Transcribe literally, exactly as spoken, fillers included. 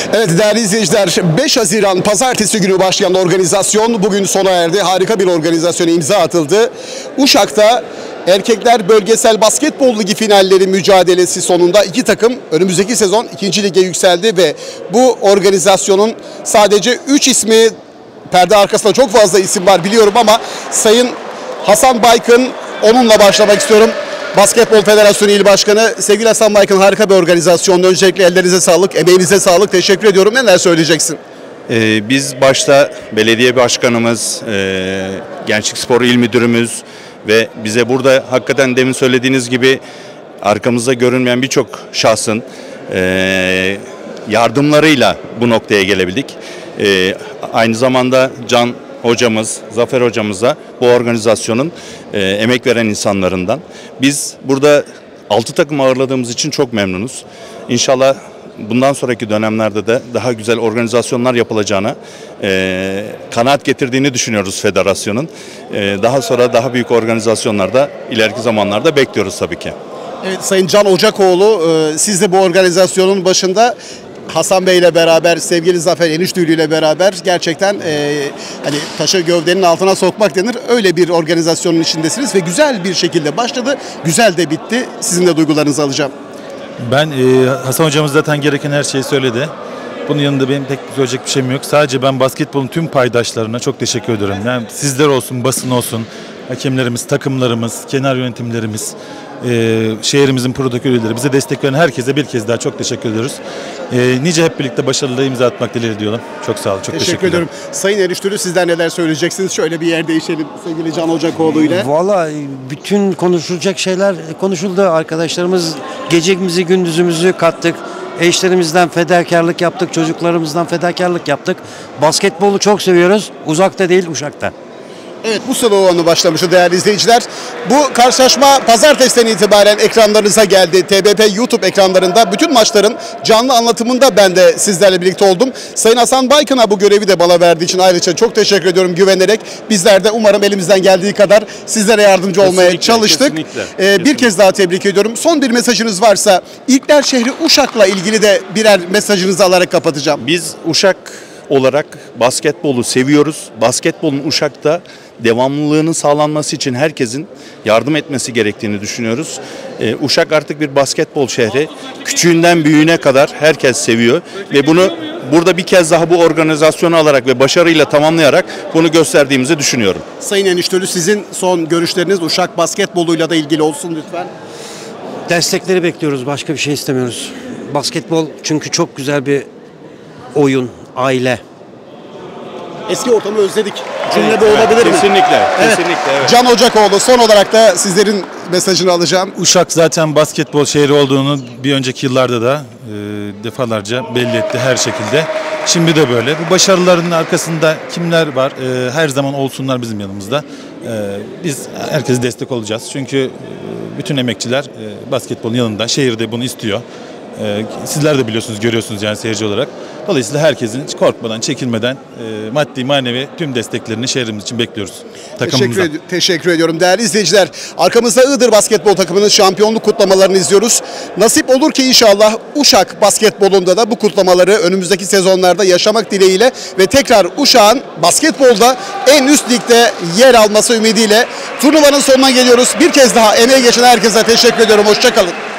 Evet değerli izleyiciler, beş Haziran Pazartesi günü başlayan organizasyon bugün sona erdi. Harika bir organizasyona imza atıldı. Uşak'ta Erkekler Bölgesel Basketbol Ligi finalleri mücadelesi sonunda iki takım önümüzdeki sezon ikinci lige yükseldi ve bu organizasyonun sadece üç ismi, perde arkasında çok fazla isim var biliyorum ama Sayın Hasan Baykın, onunla başlamak istiyorum. Basketbol Federasyonu İl Başkanı, sevgili Hasan Baykın, harika bir organizasyon. Öncelikle ellerinize sağlık, emeğinize sağlık. Teşekkür ediyorum. Neler söyleyeceksin? Ee, biz başta belediye başkanımız, e, Gençlik Spor İl Müdürümüz ve bize burada hakikaten demin söylediğiniz gibi arkamızda görünmeyen birçok şahsın e, yardımlarıyla bu noktaya gelebildik. E, aynı zamanda Can hocamız, Zafer hocamıza bu organizasyonun e, emek veren insanlarından. Biz burada altı takım ağırladığımız için çok memnunuz. İnşallah bundan sonraki dönemlerde de daha güzel organizasyonlar yapılacağına e, kanaat getirdiğini düşünüyoruz federasyonun. E, daha sonra daha büyük organizasyonlarda ileriki zamanlarda bekliyoruz tabii ki. Evet, Sayın Can Ocakoğlu, e, siz de bu organizasyonun başında Hasan Bey ile beraber, sevgili Zafer Eniştüylü ile beraber gerçekten e, hani taşı gövdenin altına sokmak denir. Öyle bir organizasyonun içindesiniz ve güzel bir şekilde başladı. Güzel de bitti. Sizin de duygularınızı alacağım. Ben e, Hasan hocamız zaten gereken her şeyi söyledi. Bunun yanında benim pek söyleyecek bir şeyim yok. Sadece ben basketbolun tüm paydaşlarına çok teşekkür ediyorum. Yani sizler olsun, basın olsun, hakemlerimiz, takımlarımız, kenar yönetimlerimiz, e, şehrimizin protokolleri, bize destek veren herkese bir kez daha çok teşekkür ediyoruz. E, nice hep birlikte başarılı imza atmak dileğiyle diyorum. Çok sağ olun, çok teşekkür, teşekkür ediyorum. Sayın Eriştürü, sizler neler söyleyeceksiniz? Şöyle bir yer değişelim sevgili Can Ocakoğlu ile. Valla bütün konuşulacak şeyler konuşuldu. Arkadaşlarımız gecemizi gündüzümüzü kattık. Eşlerimizden fedakarlık yaptık, çocuklarımızdan fedakarlık yaptık. Basketbolu çok seviyoruz. Uzakta değil, Uşak'ta. Evet, bu sloganı başlamıştı değerli izleyiciler. Bu karşılaşma pazartesiden itibaren ekranlarınıza geldi. T B P YouTube ekranlarında bütün maçların canlı anlatımında ben de sizlerle birlikte oldum. Sayın Hasan Baykın'a bu görevi de bana verdiği için ayrıca çok teşekkür ediyorum, güvenerek. Bizler de umarım elimizden geldiği kadar sizlere yardımcı olmaya kesinlikle, çalıştık. Kesinlikle, ee, kesinlikle. Bir kez daha tebrik ediyorum. Son bir mesajınız varsa, İlkler şehri Uşak'la ilgili de birer mesajınızı alarak kapatacağım. Biz Uşak olarak basketbolu seviyoruz. Basketbolun Uşak'ta devamlılığının sağlanması için herkesin yardım etmesi gerektiğini düşünüyoruz. Ee, Uşak artık bir basketbol şehri. Küçüğünden büyüğüne kadar herkes seviyor ve bunu burada bir kez daha bu organizasyonu alarak ve başarıyla tamamlayarak bunu gösterdiğimizi düşünüyorum. Sayın Eniştölü, sizin son görüşleriniz Uşak basketboluyla da ilgili olsun lütfen. Destekleri bekliyoruz. Başka bir şey istemiyoruz. Basketbol çünkü çok güzel bir oyun, aile. Eski ortamı özledik. Cümle bu olabilir mi? Kesinlikle, Evet. kesinlikle. Evet. Can Ocakoğlu, son olarak da sizlerin mesajını alacağım. Uşak zaten basketbol şehri olduğunu bir önceki yıllarda da e, defalarca belli etti her şekilde. Şimdi de böyle. Bu başarıların arkasında kimler var? E, her zaman olsunlar bizim yanımızda. E, biz herkese destek olacağız. Çünkü e, bütün emekçiler e, basketbolun yanında. Şehirde bunu istiyor. E, sizler de biliyorsunuz, görüyorsunuz yani seyirci olarak. Dolayısıyla herkesin hiç korkmadan, çekinmeden e, maddi, manevi tüm desteklerini şehrimiz için bekliyoruz. Teşekkür, ed- teşekkür ediyorum değerli izleyiciler. Arkamızda Iğdır basketbol takımının şampiyonluk kutlamalarını izliyoruz. Nasip olur ki inşallah Uşak basketbolunda da bu kutlamaları önümüzdeki sezonlarda yaşamak dileğiyle ve tekrar Uşak'ın basketbolda en üst ligde yer alması ümidiyle turnuvanın sonuna geliyoruz. Bir kez daha emeği geçen herkese teşekkür ediyorum. Hoşça kalın.